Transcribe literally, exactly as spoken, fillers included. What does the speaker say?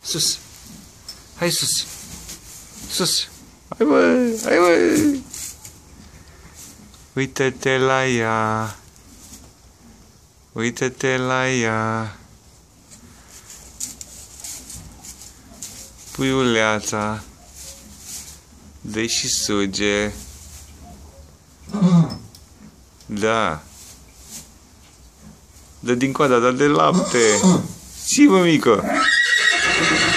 sus. Hai sus. Sus. Hai bă, hai bă. Uită-te la ea. Uită-te la ea. Puiuleața. Dă-i și suge. Da. Dă din coada, dar de lapte. Ții, mă, mică.